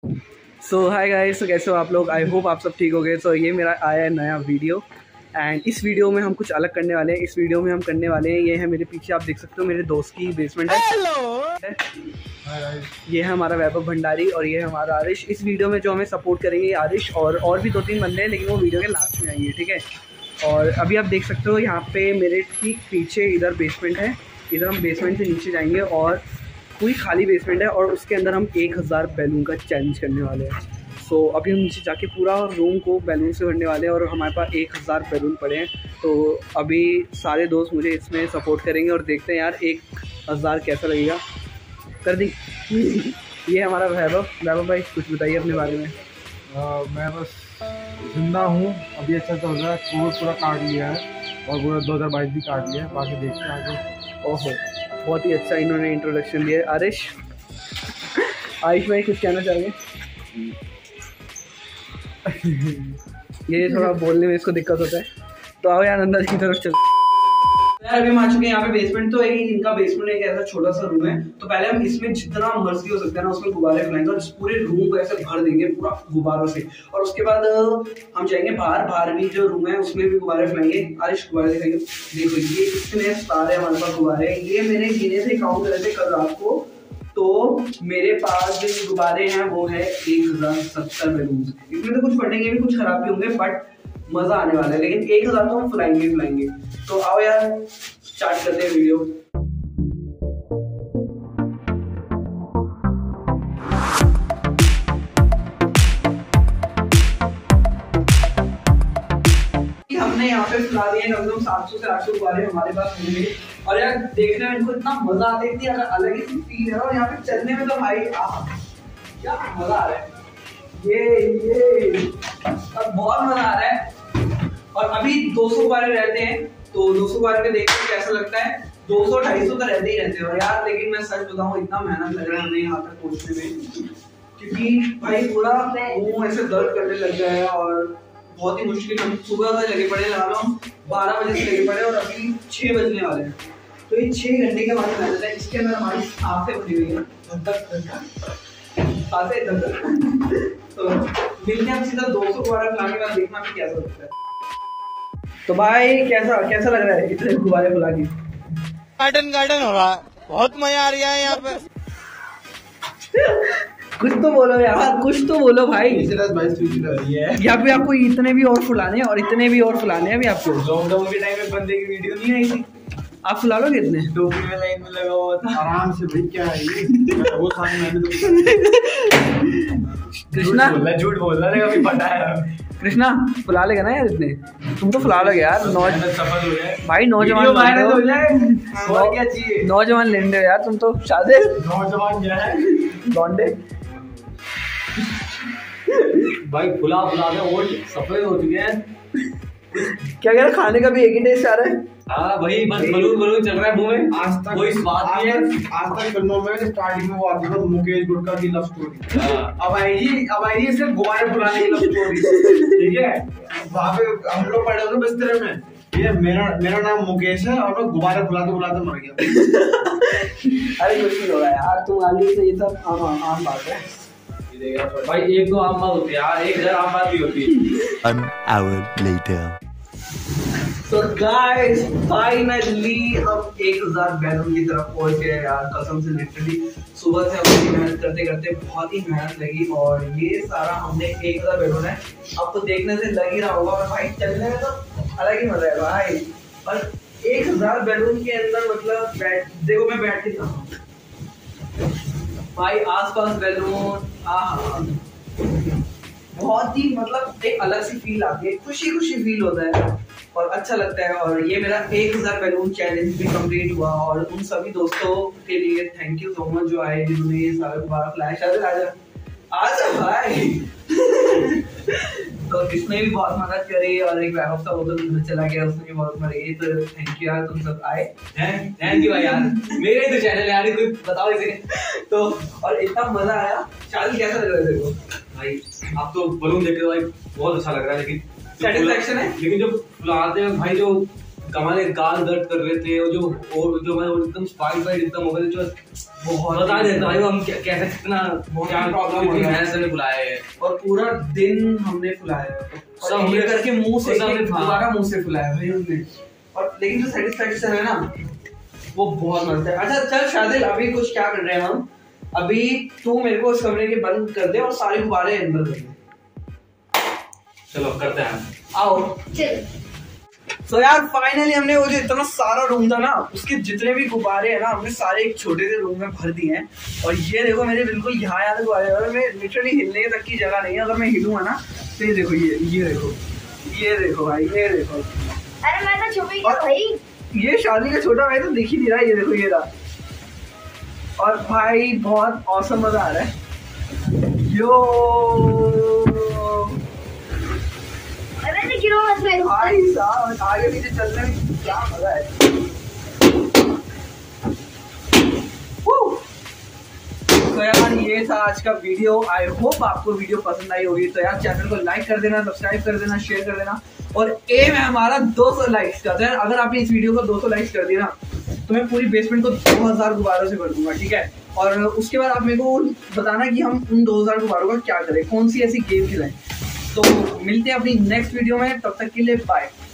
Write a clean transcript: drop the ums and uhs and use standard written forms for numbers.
सो hi guys, तो कैसे हो आप लोग? आई होप आप सब ठीक हो गए। सो ये मेरा आया है नया वीडियो एंड इस वीडियो में हम कुछ अलग करने वाले हैं। इस वीडियो में हम करने वाले हैं, ये है मेरे पीछे आप देख सकते हो, मेरे दोस्त की बेसमेंट है। हेलो, ये है हमारा वैभव भंडारी और ये है हमारा आरिश। इस वीडियो में जो हमें सपोर्ट करेंगे आरिश और भी 2-3 बंदे हैं, लेकिन वो वीडियो के लास्ट में आएंगे, ठीक है। और अभी आप देख सकते हो यहाँ पे मेरे ठीक पीछे इधर बेसमेंट है। इधर हम बेसमेंट से नीचे जाएंगे और पूरी खाली बेसमेंट है और उसके अंदर हम 1000 बैलून का चैलेंज करने वाले हैं। सो अभी हम नीचे जाके पूरा रूम को बैलून से भरने वाले हैं और हमारे पास 1000 बैलून पड़े हैं। तो अभी सारे दोस्त मुझे इसमें सपोर्ट करेंगे और देखते हैं यार 1000 कैसा लगेगा। कर दी। ये हमारा वैभव भाई, कुछ बताइए अपने बारे में। मैं बस जिंदा हूँ, अभी अच्छा चल रहा है। कोविड पूरा काट लिया है और पूरा 2022 भी काट लिया है, बाकी देखते हैं आगे। ओहो, बहुत ही अच्छा इन्होंने इंट्रोडक्शन दिया है। आरिश भाई कुछ कहना चाहेंगे? ये थोड़ा बोलने में इसको दिक्कत होता है, तो आओ यार अंदर की तरफ चलते यार। अभी हम आ चुके हैं यहाँ पे। बेसमेंट तो है, इनका बेसमेंट एक ऐसा छोटा सा रूम है। तो पहले हम इसमें जितना मर्जी हो सकता है ना उसमें गुब्बारे फैलाएंगे और इस पूरे रूम को ऐसे भर देंगे पूरा गुब्बारों से। और उसके बाद हम जाएंगे बाहर भी जो रूम है उसमें भी गुब्बारे फैलाएंगे। आरिश गुब्बारे दिखाइए, देखो ये इतने सारे हमारे पास गुब्बारे हैं। ये मैंने गिने थे, काउंट करे थे कल रात को, तो मेरे पास जो गुब्बारे हैं वो है 1070 बैलून। इसमें तो कुछ फटेंगे भी, कुछ खराब भी होंगे, बट मजा आने वाला है। लेकिन 1000 तो हम फुलाएंगे। तो आओ यार स्टार्ट करते हैं वीडियो। हमने यहाँ पे फुला दिए कम से कम 700 से 800 गुब्बारे हमारे पास होंगे। और यार देखने में इनको इतना मजा आता है, इतनी अलग ही फील है। और यहाँ पे चलने में तो भाई क्या मजा आ रहा है। ये बहुत मजा आ रहा है। और अभी 200 गुब्बारे रहते हैं, तो 200 गुब्बारे में देखते हैं कैसा लगता है। 200-250 तो रहते ही रहते हैं। और यार लेकिन मैं सच बताऊं, इतना मेहनत लग रहा है हमें यहाँ तक पहुंचने में, क्योंकि भाई पूरा मुंह ऐसे दर्द करने लग गया है। और बहुत ही मुश्किल, हम सुबह से लगे पड़े, लगा लो हम 12 बजे से लगे पड़े और अभी 6 बजने वाले हैं। तो ये 6 घंटे के बाद मेहनत है। इसके अंदर हमारी सांसें बनी हुई है, तो मिलते हैं सीधा 200 गुब्बारे फुलाने के बाद, देखना भी कैसा लगता है। तो भाई कैसा लग रहा है इतने गुब्बारे फुला के? गार्डन हो रहा है, बहुत मजा आ रहा है यहाँ पे। कुछ तो बोलो यार, कुछ तो बोलो भाई। यहाँ पे आपको इतने भी और फुलाने हैं और इतने भी और फुलाने हैं। अभी आपको लॉकडाउन के टाइम में बंदे की वीडियो नहीं आई थी, आप फुला लोगे इतने? टोपी में लाइन में लगा हुआ था आराम से। भाई क्या है ये वो सामने मैंने तो कृष्णा झूठ बोल रहा है, कभी पता है। कृष्णा फुला लेगा ना यार इतने? तुम तो फुला लोगे यार। सफल हो जाए भाई, नौजवान हो जाए और क्या चाहिए। नौजवान लेंडे हो यार तुम तो। शादी नौजवान क्या है, लौंडे। भाई फुला के और सफेद हो चुके हैं। क्या कह रहा, खाने का भी एक ही टेस्ट आ रहा है। हाँ भाई, बस बलून चल रहा है मुंह में। आज तक कोई स्वाद नहीं है। आज तक फिल्मों में स्टार्टिंग में वो आती था मुकेश गुटका की लव स्टोरी। अब आएगी सिर्फ गुब्बारे फुलाने की लव स्टोरी, ठीक है। वहाँ पे हम लोग पड़े होंगे बिस्तर में, ये मेरा नाम मुकेश है और मैं गुब्बारे फुलाते मर गया। अरे कुछ नहीं हो रहा यार, तुम आगे से ये सब आम बात है भाई। एक तो आम बात होती है यार, एक आम बात भी होती है। An hour later. तो गाइस फाइनली हम 1000 बैलून की तरफ पहुंच गए यार। कसम से लिटरली सुबह से हम मेहनत करते बहुत ही मेहनत लगी। और ये सारा हमने 1000 बैलून है। अब तो देखने से लग ही रहा होगा, और भाई चलने में तो अलग ही मजा है भाई। और 1000 बैलून के अंदर मतलब देखो मैं बैठ के था भाई, आसपास बैलून, बहुत ही मतलब एक अलग सी फील आती है, खुशी फील होता है और अच्छा लगता है। और ये मेरा 1000 बैलून चैलेंज भी कंप्लीट हुआ। और उन सभी दोस्तों के लिए थैंक यू सो मच जो आए, जिन्होंने ये सारा गुब्बारा फुलाया। शायद आजा भाई। तो इसने भी बहुत मदद करी और एक वैभव था, वो तो चला गया, उसने भी बहुत मदद की। तो थैंक यू यार, तुम सब आए। थैंक यू भाई यार, मेरे ही तो चैनल यार, कोई बताओ इसे। तो और इतना मजा आया। शादी कैसा लग रहा है देखो भाई? आप तो बलून देख के भाई बहुत अच्छा लग रहा है, लेकिन सेटिस्फैक्शन है। लेकिन जो फुलाते हैं भाई, जो हमारे गाल दर्द कर रहे थे, और जो मैं एकदम स्पाइट एकदम हो गए, जो बहुत बता देता हूँ हम कैसे कितना क्या प्रॉब्लम हो भैंस ने बुलाए हैं और पूरा दिन हमने फुलाया सब और हमने करके मुंह से सब हमने दोबारा मुंह से फुलाया भाई हमने। और लेकिन जो सेटिस्फेक्शन है ना वो बहुत मस्त है। अच्छा चल शादिल, अभी कुछ क्या कर रहे हैं हम, अभी तू मेरे को इस कमरे के बंद कर दे और सारे गुब्बारे अंदर कर दे। चलो करते हैं आओ चल। तो यार फाइनली हमने वो जो इतना सारा रूम था ना उसके जितने भी गुब्बारे हैं ना हमने सारे एक छोटे से रूम में भर दिए हैं। और ये देखो मेरे बिल्कुल यहाँ याद गुब्बारे और मैं लिटरली हिलने तक की जगह नहीं है, अगर मैं हिलूंगा ना तो ये देखो ये देखो भाई, ये देखो। अरे मैं तो छुपी और भाई, ये शादी का छोटा भाई तो दिख ही नहीं रहा, ये देखो ये रहा। और भाई बहुत औसम मजा आ रहा है यो। अरे गिरो मत मेरे भाई साहब आगे पीछे चलने में क्या मजा है। तो यार ये था आज का वीडियो। आई होप आपको वीडियो पसंद आई होगी। तो यार चैनल को लाइक कर देना, सब्सक्राइब कर देना, शेयर कर देना। और एम है हमारा 200 लाइक्स का। तो यार अगर आपने इस वीडियो को 200 लाइक्स कर दिया ना तो मैं पूरी बेसमेंट को 2000 गुब्बारों से भर दूंगा, ठीक है। और उसके बाद आप मेरे को बताना कि हम उन 2000 गुब्बारों का क्या करें, कौन सी ऐसी गेम खिलाएं। तो मिलते हैं अपनी नेक्स्ट वीडियो में, तब तक के लिए बाय।